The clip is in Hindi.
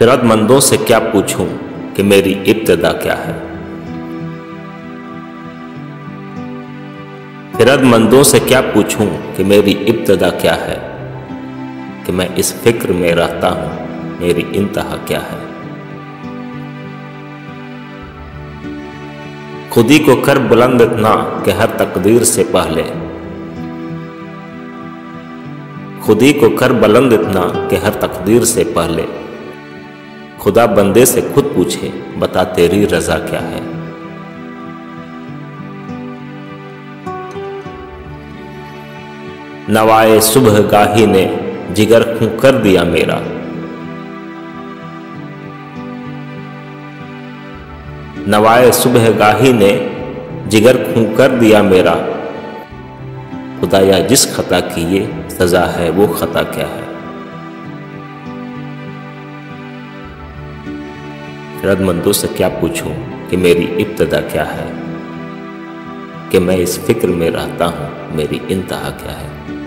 फिरदमंदों से क्या पूछूं कि मेरी इब्तिदा क्या है। फिरदमंदों से क्या पूछूं कि मेरी इब्तिदा क्या है, कि मैं इस फिक्र में रहता हूं मेरी इंतहा क्या है। खुदी को कर बुलंद इतना कि हर तकदीर से पहले, खुदी को कर बुलंद इतना कि हर तकदीर से पहले खुदा बंदे से खुद पूछे बता तेरी रजा क्या है। नवाए सुबह गाही ने जिगर खूं कर दिया मेरा, नवाए सुबह गाही ने जिगर खूं कर दिया मेरा। खुदाया जिस खता की ये सजा है वो खता क्या है। फिरदमंदों से क्या पूछूं कि मेरी इब्तिदा क्या है, कि मैं इस फिक्र में रहता हूं मेरी इंतहा क्या है।